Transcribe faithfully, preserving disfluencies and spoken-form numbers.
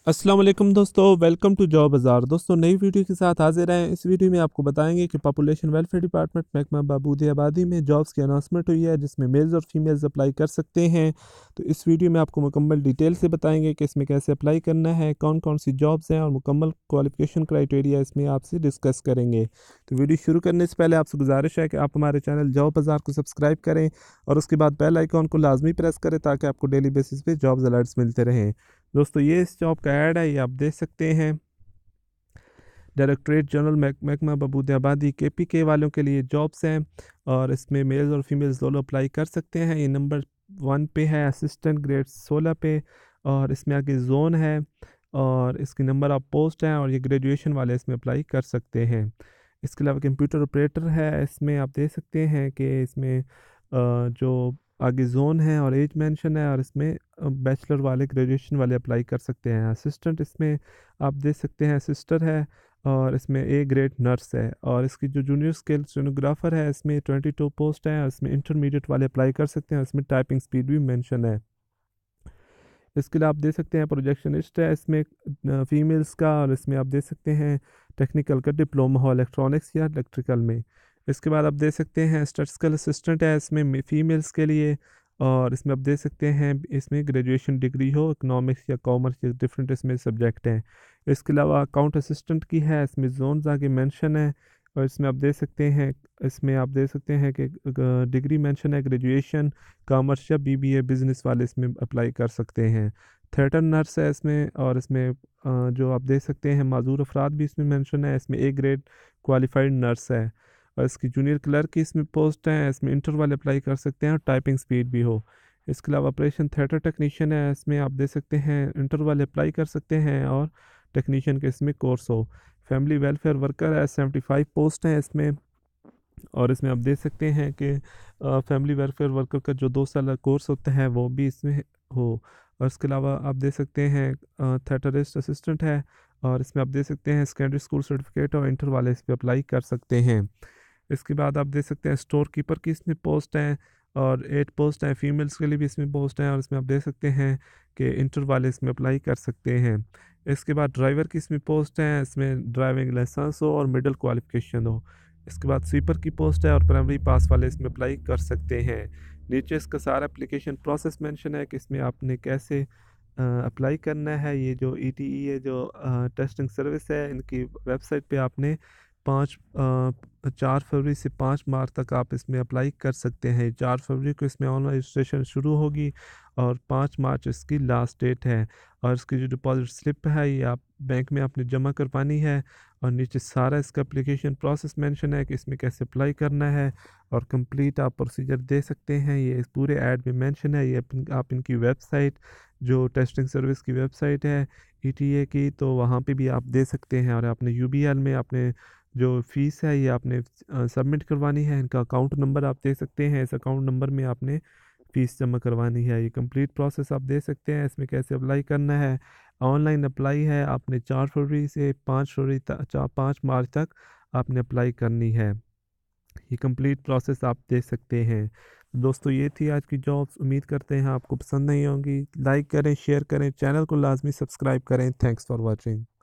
अस्सलाम वालेकुम दोस्तों, वेलकम टू जॉब बाज़ार। दोस्तों नई वीडियो के साथ हाजिर हैं। इस वीडियो में आपको बताएंगे कि पॉपुलेशन वेलफेयर डिपार्टमेंट महकमा बहबूद आबादी में जॉब्स की अनाउंसमेंट हुई है, जिसमें मेल्स और फीमेल्स अप्लाई कर सकते हैं। तो इस वीडियो में आपको मुकम्मल डिटेल से बताएंगे कि इसमें कैसे अप्लाई करना है, कौन कौन सी जॉब्स हैं और मुकम्मल क्वालिफिकेशन क्राइटेरिया इसमें आपसे डिस्कस करेंगे। तो वीडियो शुरू करने से पहले आपसे गुजारिश है कि आप हमारे चैनल जॉब बाज़ार को सब्सक्राइब करें और उसके बाद बेल आइकॉन को लाजमी प्रेस करें ताकि आपको डेली बेसिस पे जॉब्स अलर्ट्स मिलते रहें। दोस्तों ये इस जॉब का ऐड है, ये आप देख सकते हैं। डायरेक्टरेट जनरल महकमा बहबूद आबादी के पी के वालों के लिए जॉब्स हैं और इसमें मेल्स और फीमेल्स दोनों अप्लाई कर सकते हैं। ये नंबर वन पे है, असिस्टेंट ग्रेड सोलह पे, और इसमें आगे जोन है और इसकी नंबर ऑफ पोस्ट हैं और ये ग्रेजुएशन वाले इसमें अप्लाई कर सकते हैं। इसके अलावा कंप्यूटर ऑपरेटर है, इसमें आप देख सकते हैं कि इसमें अ, जो आगे जोन है और एज मेंशन है और इसमें बैचलर वाले ग्रेजुएशन वाले अप्लाई कर सकते हैं। असिस्टेंट इसमें आप देख सकते हैं सिस्टर है और इसमें ए ग्रेड नर्स है, और इसकी जो जूनियर स्किल स्टेनोग्राफर है इसमें ट्वेंटी टू पोस्ट हैं और इसमें इंटरमीडिएट वाले अप्लाई कर सकते हैं। इसमें टाइपिंग स्पीड भी मेंशन है। इसके लिए आप देख सकते हैं प्रोजेक्शनिस्ट है इसमें फीमेल्स का, और इसमें आप देख सकते हैं टेक्निकल का डिप्लोमा हो इलेक्ट्रॉनिक्स या इलेक्ट्रिकल में। इसके बाद आप देख सकते हैं स्टैटिस्टिकल असिस्टेंट है इसमें फीमेल्स के लिए, और इसमें आप देख सकते हैं इसमें ग्रेजुएशन डिग्री हो इकोनॉमिक्स या कॉमर्स या डिफरेंट इसमें सब्जेक्ट हैं। इसके अलावा अकाउंट असिस्टेंट की है, इसमें जोन्स आगे मेंशन है, और इसमें आप देख सकते हैं इसमें आप देख सकते हैं कि डिग्री मेंशन है ग्रेजुएशन कॉमर्स या बी बी ए बिजनेस वाले इसमें अप्लाई कर सकते हैं। थिएटर नर्स है इसमें, और इसमें अ, जो आप देख सकते हैं माजूर अफराद भी इसमें मेंशन है, इसमें ए ग्रेड क्वालिफाइड नर्स है, और इसकी जूनियर क्लर्क की इसमें पोस्ट है, इसमें इंटर वाले अप्लाई कर सकते हैं और टाइपिंग स्पीड भी हो। इसके अलावा ऑपरेशन थिएटर टेक्नीशियन है, इसमें आप देख सकते हैं इंटर वाले अप्लाई कर सकते हैं और टेक्नीशियन के इसमें कोर्स हो। फैमिली वेलफेयर वर्कर है, सेवेंटी फाइव पोस्ट हैं इसमें, और इसमें आप देख सकते हैं कि फैमिली वेलफेयर वर्कर का जो दो साल कोर्स होता है वो भी इसमें हो। और इसके अलावा आप देख सकते हैं थिएटरिस्ट असिस्टेंट है, और इसमें आप देख सकते हैं सेकेंडरी स्कूल सर्टिफिकेट और इंटर वाले इस पर अप्लाई कर सकते हैं। इसके बाद आप देख सकते हैं स्टोर कीपर की इसमें पोस्ट हैं, और एट पोस्ट हैं फीमेल्स के लिए भी इसमें पोस्ट हैं, और इसमें आप देख सकते हैं कि इंटर वाले इसमें अप्लाई कर सकते हैं। इसके बाद ड्राइवर की इसमें पोस्ट हैं, इसमें ड्राइविंग लाइसेंस हो और मिडिल क्वालिफिकेशन हो। इसके बाद स्वीपर की पोस्ट है और प्राइमरी पास वाले इसमें अप्लाई कर सकते हैं। नीचे इसका सारा एप्लीकेशन प्रोसेस मेंशन है कि इसमें आपने कैसे अप्लाई करना है। ये जो ई टी ई है जो टेस्टिंग सर्विस है, इनकी वेबसाइट पे आपने पाँच अ, चार फरवरी से पाँच मार्च तक आप इसमें अप्लाई कर सकते हैं। चार फरवरी को इसमें ऑनलाइन रजिस्ट्रेशन शुरू होगी और पाँच मार्च इसकी लास्ट डेट है। और इसकी जो डिपॉजिट स्लिप है ये आप बैंक में आपने जमा करवानी है, और नीचे सारा इसका एप्लीकेशन प्रोसेस मेंशन है कि इसमें कैसे अप्लाई करना है, और कंप्लीट आप प्रोसीजर दे सकते हैं। ये इस पूरे ऐड में मेंशन है। ये अपन- आप इनकी वेबसाइट जो टेस्टिंग सर्विस की वेबसाइट है ई टी ए की, तो वहाँ पे भी आप दे सकते हैं। और आपने यू बी एल में आपने जो फ़ीस है ये आपने सबमिट करवानी है। इनका अकाउंट नंबर आप दे सकते हैं, इस अकाउंट नंबर में आपने फ़ीस जमा करवानी है। ये कंप्लीट प्रोसेस आप दे सकते हैं। इसमें कैसे अप्लाई करना है, ऑनलाइन अप्लाई है, आपने चार फरवरी से पाँच फरवरी तक चार पाँच मार्च तक आपने अप्लाई करनी है। ये कंप्लीट प्रोसेस आप देख सकते हैं। दोस्तों ये थी आज की जॉब्स, उम्मीद करते हैं आपको पसंद नहीं होंगी। लाइक करें, शेयर करें, चैनल को लाजमी सब्सक्राइब करें। Thanks for watching.